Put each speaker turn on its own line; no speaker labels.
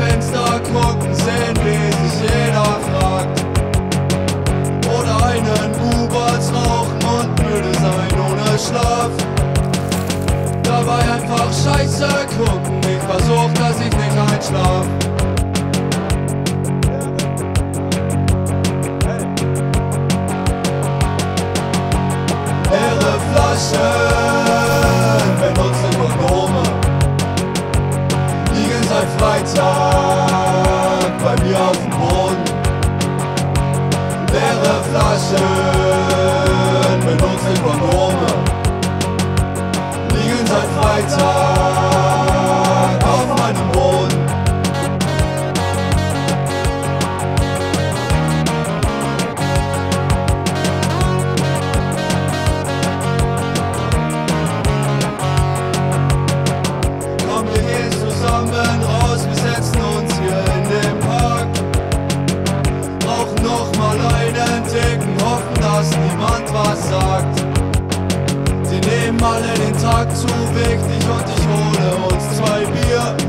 Fenster gucken, sehen, wie sich jeder fragt. Oder einen Buberts rauchen und müde sein ohne Schlaf. Dabei einfach Scheiße gucken, ich versuch, dass ich nicht einschlaf. Leere Flaschen, benutzte Kondome, liegen seit Freitag bei mir auf dem Boden. Leere Flaschen, benutzte Kondome, liegen seit Freitag auf meinem Boden. Komm, wir gehen zusammen raus, wir setzen uns hier in den Park. Rauchen noch mal einen Ticken, hoffen, dass niemand was sagt. Sie nehmen alle den Tag zu wichtig und ich hole uns 2 Bier.